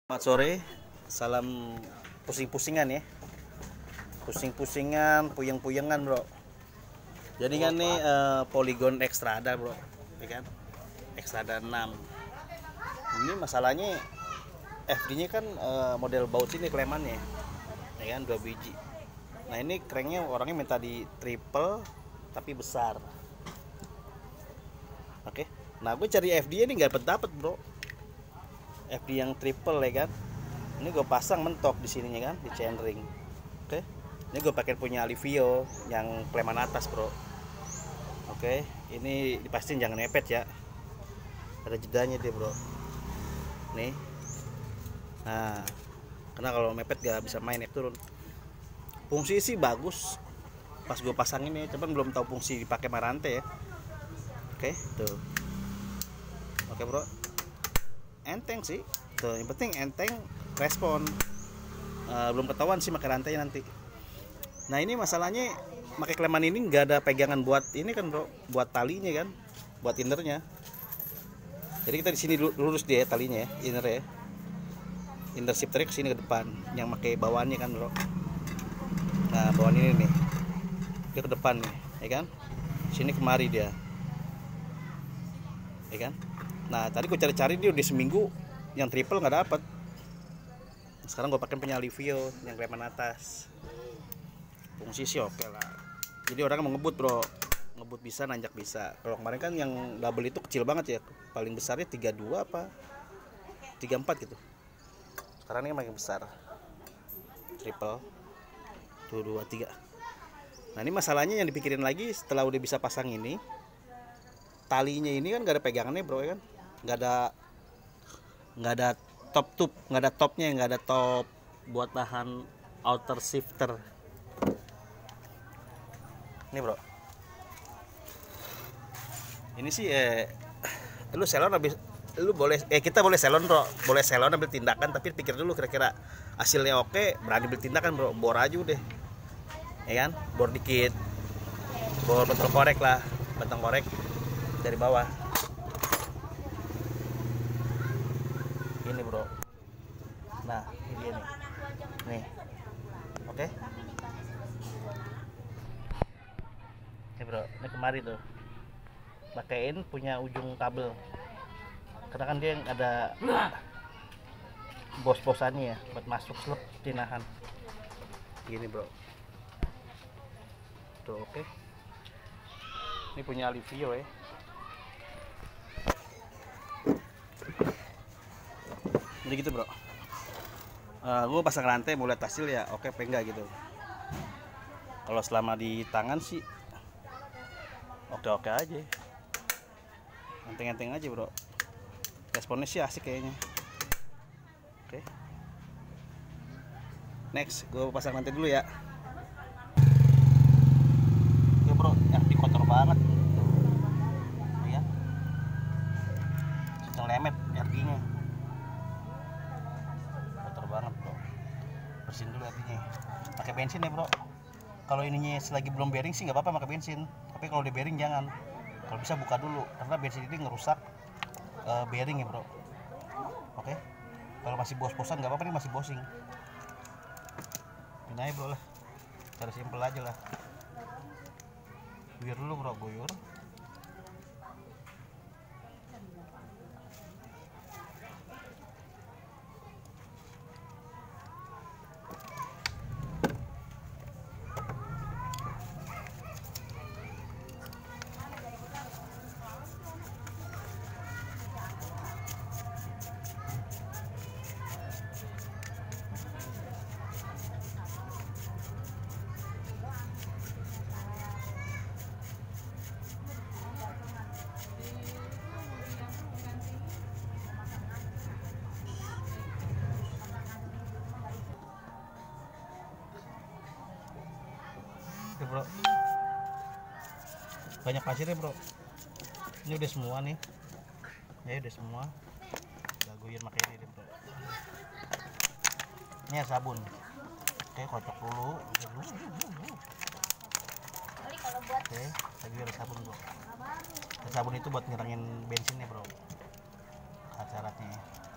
Selamat sore, salam pusing-pusingan ya, pusing-pusingan, puyeng-puyengan bro. Jadi kan nih Polygon Xtrada bro, ya kan, Xtrada 6. Ini masalahnya FD-nya kan model baut ini klemannya, ya kan, 2 biji. Nah ini cranknya orangnya minta di triple tapi besar. Oke, nah gue cari FD ini nggak dapet bro. FD yang triple ya kan. Ini gue pasang mentok di sininya kan, di chainring. Oke. Ini gue pakai punya Alivio yang kleman atas, bro. Oke, ini dipastiin jangan mepet ya. Ada jedanya dia, bro. Nih. Nah, karena kalau mepet gak bisa main, turun. Fungsi sih bagus. Pas gue pasang ini, cuman belum tahu fungsi dipakai marante ya. Oke, tuh. Oke, bro. Enteng sih tuh, yang penting enteng respon. Belum ketahuan sih pakai rantai nanti. Nah ini masalahnya pakai kleman ini nggak ada pegangan buat ini kan bro, buat talinya kan, buat innernya. Jadi kita di sini lurus dia talinya ya, inner ya, inner shifternya ke sini ke depan, yang pakai bawaannya kan bro. Nah bawaan ini nih dia ke depan nih ya kan, sini kemari dia ya kan. Nah tadi gue cari-cari dia udah seminggu yang triple nggak dapet. Sekarang gue pakai punya Alivio yang kleman atas. Fungsi sih oke lah. Jadi orang mau ngebut bro, ngebut bisa, nanjak bisa. Kalau kemarin kan yang double itu kecil banget ya, paling besarnya 32 apa 34 gitu. Sekarang ini makin besar, triple tuh 23. Nah ini masalahnya yang dipikirin lagi setelah udah bisa pasang ini, talinya ini kan gak ada pegangannya bro ya kan, nggak ada top, nggak ada topnya, nggak ada top buat tahan outer shifter ini bro. Ini sih lu selon habis, lu boleh kita boleh selon bro, boleh selon ambil tindakan, tapi pikir dulu kira-kira hasilnya oke, berani ambil tindakan bro. Bor aja udah ya kan, bor dikit, bor betul korek lah, batang korek dari bawah ini bro. Nah ini dia nih oke. Ini bro, ini kemari tuh pakaiin punya ujung kabel, karena kan dia yang ada bos-bosannya ya buat masuk slip tinahan gini bro tuh. Oke, ini punya Alivio ya. Jadi gitu bro. Gue pasang rantai mau lihat hasil ya oke apa enggak gitu. Kalau selama di tangan sih oke aja, enteng-enteng aja bro. Responnya sih asik kayaknya. Oke, next gue pasang rantai dulu ya. Oke bro, yang di kotor banget ya, sedang lemet RG-nya, kotor banget bro. Bersihin dulu RG-nya pakai bensin ya bro. Kalau ininya selagi belum bearing sih nggak apa-apa pakai bensin, tapi kalau udah bearing jangan. Kalau bisa buka dulu, karena bensin ini ngerusak bearing ya bro. Oke, kalau masih bos-bosan nggak apa-apa, ini masih bosing. Ini aja bro lah, cara simpel aja lah. Guyur dulu bro, guyur. Oke bro, banyak pasirnya bro. Ini udah semua nih ya, udah semua. Udah guyur pakai ini bro. Ini ya sabun. Oke, kocok dulu. Oke, lagi ada sabun bro. Sabun itu buat ngilangin bensinnya bro, syaratnya.